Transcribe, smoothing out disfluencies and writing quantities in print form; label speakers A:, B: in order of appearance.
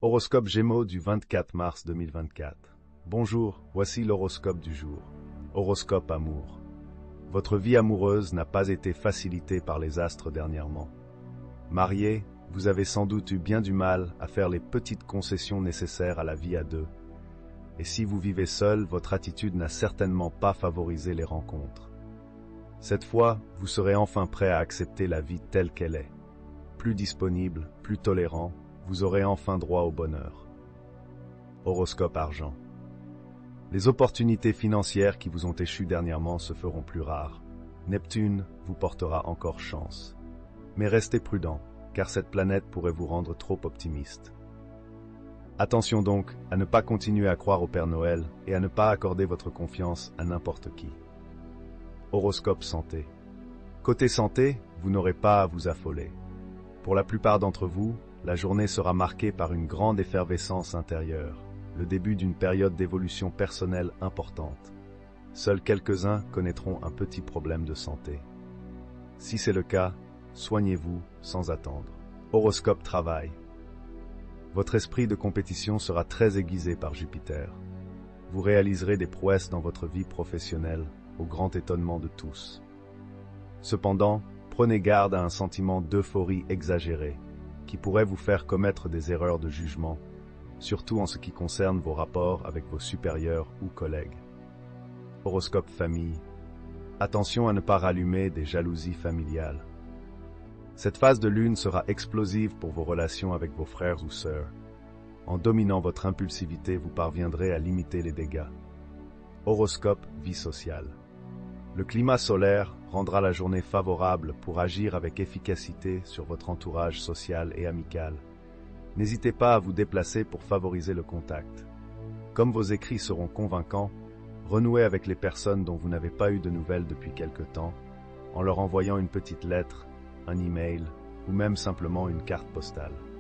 A: Horoscope Gémeaux du 24 mars 2024. Bonjour, voici l'horoscope du jour. Horoscope amour. Votre vie amoureuse n'a pas été facilitée par les astres dernièrement. Marié, vous avez sans doute eu bien du mal à faire les petites concessions nécessaires à la vie à deux. Et si vous vivez seul, votre attitude n'a certainement pas favorisé les rencontres. Cette fois, vous serez enfin prêt à accepter la vie telle qu'elle est. Plus disponible, plus tolérant, vous aurez enfin droit au bonheur. Horoscope argent. Les opportunités financières qui vous ont échu dernièrement se feront plus rares. Neptune vous portera encore chance. Mais restez prudent, car cette planète pourrait vous rendre trop optimiste. Attention donc à ne pas continuer à croire au Père Noël et à ne pas accorder votre confiance à n'importe qui. Horoscope santé. Côté santé, vous n'aurez pas à vous affoler. Pour la plupart d'entre vous, la journée sera marquée par une grande effervescence intérieure, le début d'une période d'évolution personnelle importante. Seuls quelques-uns connaîtront un petit problème de santé. Si c'est le cas, soignez-vous sans attendre. Horoscope travail. Votre esprit de compétition sera très aiguisé par Jupiter. Vous réaliserez des prouesses dans votre vie professionnelle, au grand étonnement de tous. Cependant, prenez garde à un sentiment d'euphorie exagéré, qui pourrait vous faire commettre des erreurs de jugement, surtout en ce qui concerne vos rapports avec vos supérieurs ou collègues. Horoscope famille. Attention à ne pas rallumer des jalousies familiales. Cette phase de lune sera explosive pour vos relations avec vos frères ou sœurs. En dominant votre impulsivité, vous parviendrez à limiter les dégâts. Horoscope vie sociale. Le climat solaire rendra la journée favorable pour agir avec efficacité sur votre entourage social et amical. N'hésitez pas à vous déplacer pour favoriser le contact. Comme vos écrits seront convaincants, renouez avec les personnes dont vous n'avez pas eu de nouvelles depuis quelque temps, en leur envoyant une petite lettre, un email ou même simplement une carte postale.